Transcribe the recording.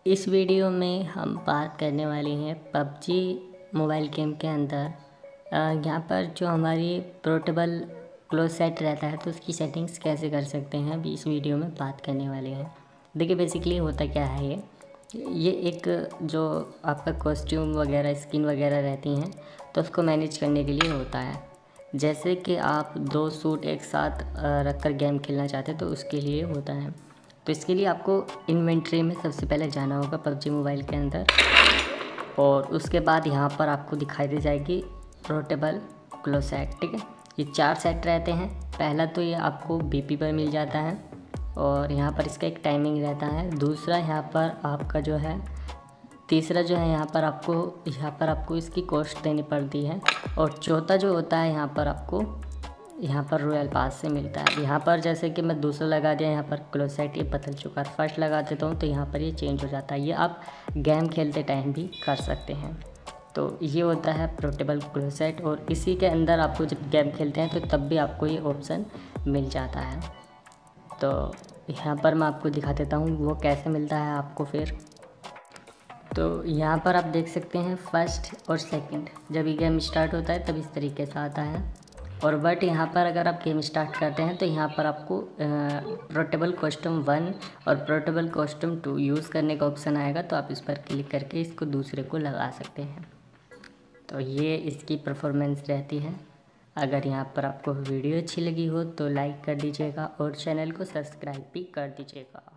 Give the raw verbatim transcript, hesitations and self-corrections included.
इस वीडियो में हम बात करने वाले हैं पबजी मोबाइल गेम के अंदर यहाँ पर जो हमारी पोर्टेबल क्लोज सेट रहता है तो उसकी सेटिंग्स कैसे कर सकते हैं अभी इस वीडियो में बात करने वाले हैं। देखिए बेसिकली होता क्या है ये ये एक जो आपका कॉस्ट्यूम वगैरह स्किन वगैरह रहती हैं तो उसको मैनेज करने के लिए होता है। जैसे कि आप दो सूट एक साथ रख कर गेम खेलना चाहते हैं तो उसके लिए होता है। तो इसके लिए आपको इन्वेंट्री में सबसे पहले जाना होगा पबजी मोबाइल के अंदर, और उसके बाद यहाँ पर आपको दिखाई दे जाएगी पोर्टेबल क्लोज सेट। ठीक है, ये चार सेट रहते हैं। पहला तो ये आपको बीपी पर मिल जाता है और यहाँ पर इसका एक टाइमिंग रहता है। दूसरा यहाँ पर आपका जो है तीसरा जो है यहाँ पर आपको यहाँ पर आपको इसकी कॉस्ट देनी पड़ती है। और चौथा जो होता है यहाँ पर आपको यहाँ पर रॉयल पास से मिलता है। यहाँ पर जैसे कि मैं दूसरा लगा दिया, यहाँ पर क्लोज सेट ये बदल चुका है। फर्स्ट लगा देता हूँ तो यहाँ पर ये चेंज हो जाता है। ये आप गेम खेलते टाइम भी कर सकते हैं। तो ये होता है पोर्टेबल क्लोज सेट, और इसी के अंदर आपको जब गेम खेलते हैं तो तब भी आपको ये ऑप्शन मिल जाता है। तो यहाँ पर मैं आपको दिखा देता हूँ वो कैसे मिलता है आपको। फिर तो यहाँ पर आप देख सकते हैं फर्स्ट और सेकंड, जब ये गेम स्टार्ट होता है तब इस तरीके से आता है। और बट यहाँ पर अगर आप गेम स्टार्ट करते हैं तो यहाँ पर आपको पोर्टेबल कॉस्ट्यूम वन और पोर्टेबल कॉस्ट्यूम टू यूज़ करने का ऑप्शन आएगा। तो आप इस पर क्लिक करके इसको दूसरे को लगा सकते हैं। तो ये इसकी परफॉर्मेंस रहती है। अगर यहाँ पर आपको वीडियो अच्छी लगी हो तो लाइक कर दीजिएगा और चैनल को सब्सक्राइब भी कर दीजिएगा।